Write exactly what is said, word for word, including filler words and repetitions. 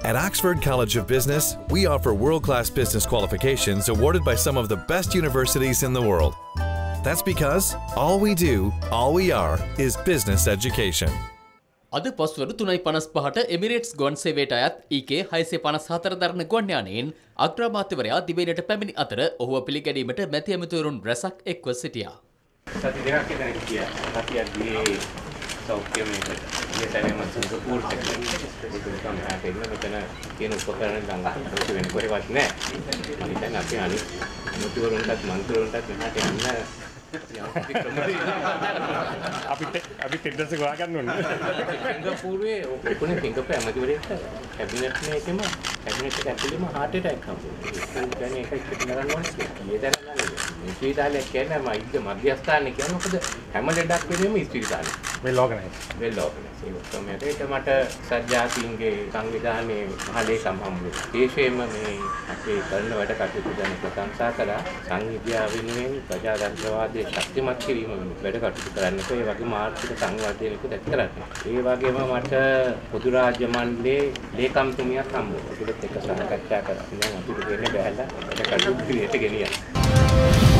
At Oxford College of Business, we offer world-class business qualifications awarded by some of the best universities in the world. That's because all we do, all we are, is business education. අද පස්වරු තුනයි පනස් පහට Emirates ගුවන් සේවයට අයත් ඊකේ හයසිය පනස් හතර දරන ගුවන් යානයෙන් අග්‍රාමාත්‍යවරයා දිවයිනට පැමිණි අතර ඔහුව පිළිගැනීමට මැති ඇමතිවරුන් රැසක් එක්ව සිටියා. සති දෙකක් විතර හිටියා. සතියක් ගියේ සෞඛ්‍ය මේකට. මේ තැනම සිංගප්පූර් එකට. ඒක තමයි ආකේ මෙතන තියෙන උපකරණ ගංගා වෙන කොහෙවත් නැහැ. මම දැන් අපි අනිත් ඇමතිවරුන්ටත් මන්ත්‍රීවරුන්ටත් මෙහාට යන්න අපි අපි ටෙන්ඩර්ස් එක හොයාගන්න ඕනේ. සිංගප්පූරුවේ ඔක්කොනේ සිංගප්පූරේ ඇමතිවරයෙක් කැබිනට් එකේම කැබිනට් එක ඇතුළේම heart attack හම්බුනේ. ඒක කියන්නේ ඒක කරන්න ඕනේ. ඊයේ දැනගන්න. මේ ස්පීතාලේ කියන්නේ මයිද මධ්‍යස්ථානයේ කියන්නේ මොකද හැම ලෙඩක් වෙනේම ස්පීතාලේ. වෙල් ඔර්ගනයිස්. වෙල් ඔර්ගනයිස්. ඒක තමයි ඒක මට සත්‍යාසීන්ගේ සංවිධානයේ මහලේකම් හම්බුනේ. විශේෂයෙන්ම මේ අපේ කරන වැඩ කටයුතු ගැන ප්‍රශංසා කළා. සංවිධානය වෙනුවෙන් ප්‍රජාතන්ත්‍රවාදී ශක්තිමත් කිරීම වැඩ කටයුතු කරන්නකෝ ඒ වගේම ආර්ථික සංවර්ධනයකුත් ඇති කරන්නේ. ඒ වගේම මට පොදු රාජ්‍ය මණ්ඩලයේ ලේකම්තුමියක් හම්බ වුණා. ඒකත් එක්ක සාකච්ඡා කරා. දැන් අපිට දෙන්නේ බැලලා වැඩ කටයුතු ක්‍රියාවට ගෙනියන්න.